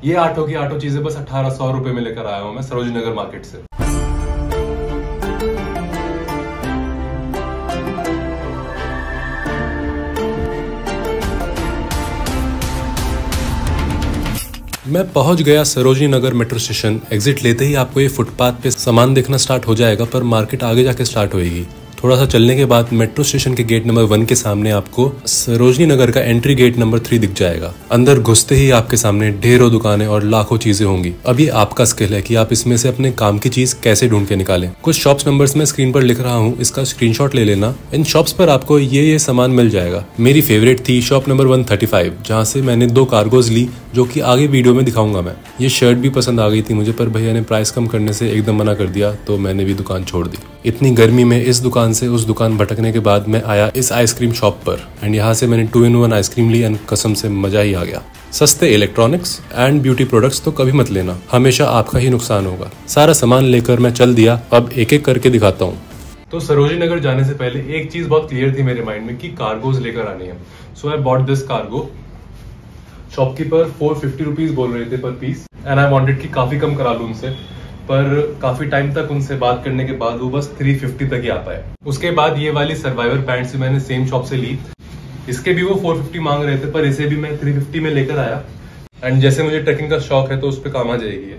ये आठों की आठों चीजें बस 1800 रुपए में लेकर आया हूं मैं सरोजनी नगर मार्केट से। मैं पहुंच गया Sarojini Nagar metro station. Exit लेते ही आपको ये फुटपाथ पे सामान देखना स्टार्ट हो जाएगा, पर मार्केट आगे जाके स्टार्ट होएगी। थोड़ा सा चलने के बाद मेट्रो स्टेशन के गेट नंबर 1 के सामने आपको सरोजनी नगर का एंट्री गेट नंबर 3 दिख जाएगा। अंदर घुसते ही आपके सामने ढेरों दुकानें और लाखों चीजें होंगी। अब ये आपका स्किल है कि आप इसमें से अपने काम की चीज कैसे ढूंढ के निकालें। कुछ शॉप्स नंबर्स में स्क्रीन पर लिख रहा हूँ, इसका स्क्रीनशॉट ले लेना। इन शॉप्स पर आपको ये सामान मिल जाएगा। मेरी फेवरेट थी शॉप नंबर 135, जहाँ से मैंने 2 कार्गोज ली, जो कि आगे वीडियो में दिखाऊंगा मैं। ये शर्ट भी पसंद आ गई थी मुझे, पर भैया ने प्राइस कम करने से एकदम मना कर दिया, तो मैंने भी दुकान छोड़ दी। इतनी गर्मी में इस दुकान से उस दुकान भटकने के बाद मैं आया इस आइसक्रीम शॉप पर, एंड यहाँ से मैंने 2-in-1 आइसक्रीम ली एंड कसम से मजा ही आ गया। सस्ते इलेक्ट्रॉनिक्स एंड ब्यूटी प्रोडक्ट्स तो कभी मत लेना, हमेशा आपका ही नुकसान होगा। सारा सामान लेकर मैं चल दिया। अब एक एक करके दिखाता हूँ। तो सरोजनी नगर जाने से पहले एक चीज बहुत क्लियर थी मेरे माइंड में कि कार्गोज लेकर आनी है। So I bought this cargo. Shopkeeper 450 rupees बोल रहे थे पर पीस, एंड आई वांटेड कि काफी कम करा लूं उनसे, पर काफी टाइम तक उनसे बात करने के बाद वो बस 350 तक ही आ पाए। उसके बाद ये वाली सर्वाइवर पैंट्स मैंने सेम शॉप से ली। इसके भी वो 450 मांग रहे थे, पर इसे भी मैं 350 में लेकर आया। एंड जैसे मुझे ट्रैकिंग का शौक है तो उस पर काम आ जाएगी।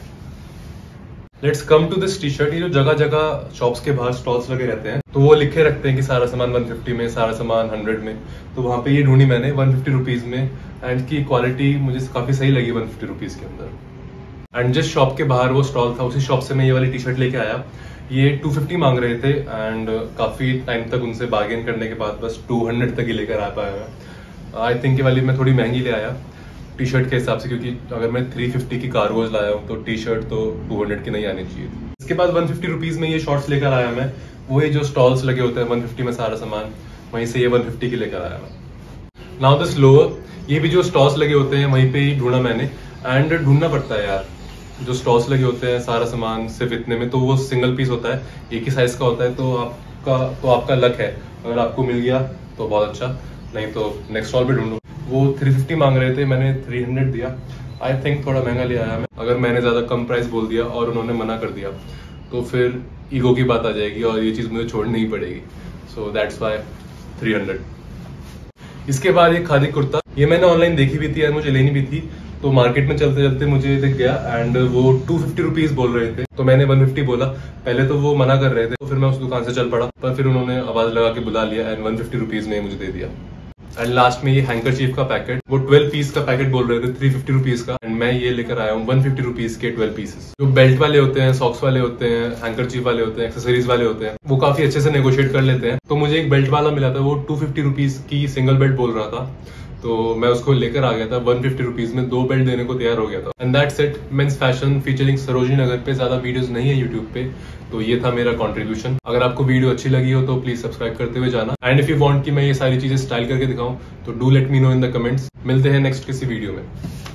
Let's come to this T shirt. ये जो जगह जगह शॉप्स के बाहर स्टॉल्स लगे रहते हैं, तो वो लिखे रखते हैं कि सारा सामान 150 में, सारा सामान 100 में। तो वहां पे ये ढूंढी मैंने 150 रुपीज में, एंड की क्वालिटी मुझे काफी सही लगी 150 रुपीज के अंदर। एंड जिस शॉप के बाहर वो स्टॉल था, उसी शॉप से मैं ये वाली टी शर्ट लेके आया। ये 250 मांग रहे थे, एंड काफी टाइम तक उनसे बार्गेन करने के बाद बस 200 तक ही लेकर आ पाया मैं। आई थिंक ये वाली मैं थोड़ी महंगी ले आया टी शर्ट के हिसाब से, क्योंकि अगर मैं 350 की कार्गोज लाया हूँ तो टी शर्ट तो 200 की नहीं आनी चाहिए। इसके बाद 150 रुपीज में ये शॉर्ट्स लेकर आया मैं। वही जो स्टॉल्स लगे होते हैं 150 में सारा सामान, वहीं से ये 150 की लेकर आया मैं। नाउ दिस लोअर, ये भी जो स्टॉल्स लगे होते हैं वहीं पे ही ढूंढा मैंने। एंड ढूंढना पड़ता है यार, जो स्टॉल्स लगे होते हैं सारा सामान सिर्फ इतने में, तो वो सिंगल पीस होता है, एक ही साइज का होता है। तो आपका लक है, अगर आपको मिल गया तो बहुत अच्छा, नहीं तो नेक्स्ट स्टॉल पे ढूंढो। वो 350 मांग रहे थे, मैंने 300 दिया। आई थिंक थोड़ा महंगा ले आया मैं। अगर मैंने ज्यादा कम प्राइस बोल दिया और उन्होंने मना कर दिया तो फिर ईगो की बात आ जाएगी और ये चीज मुझे छोड़नी ही पड़ेगी। So that's why 300। इसके बाद ये खादी कुर्ता, ये मैंने ऑनलाइन देखी भी थी और मुझे लेनी भी थी, तो मार्केट में चलते चलते मुझे दिख गया एंड वो 250 रुपीज बोल रहे थे, तो मैंने 150 बोला। पहले तो वो मना कर रहे थे, तो फिर मैं उस दुकान से चल पड़ा, पर फिर उन्होंने आवाज लगा के बुला लिया एंड 150 रुपीज में मुझे दे दिया। एंड लास्ट में ये हैंकरचीफ का पैकेट, वो 12 पीस का पैकेट बोल रहे थे 350 रुपीज का, एंड मैं ये लेकर आया हूँ 150 रुपीज के 12 पीसेस। जो बेल्ट वाले होते हैं, सॉक्स वाले होते हैं, हैंकरचीफ वाले होते हैं, एक्सेसरीज वाले होते हैं, वो काफी अच्छे से नेगोशिएट कर लेते हैं। तो मुझे एक बेल्ट वाला मिला था, वो 250 रुपीज की सिंगल बेल्ट बोल रहा था, तो मैं उसको लेकर आ गया था 150 रुपीज में, 2 बेल्ट देने को तैयार हो गया था। And that's it. Men's fashion featuring Sarojini Nagar पे ज्यादा वीडियोस नहीं है यूट्यूब पे, तो ये था मेरा कंट्रीब्यूशन। अगर आपको वीडियो अच्छी लगी हो तो प्लीज सब्सक्राइब करते हुए जाना, एंड इफ यू वांट कि मैं ये सारी चीजें स्टाइल करके दिखाऊं तो do let me know in the comments. मिलते हैं नेक्स्ट किसी वीडियो में।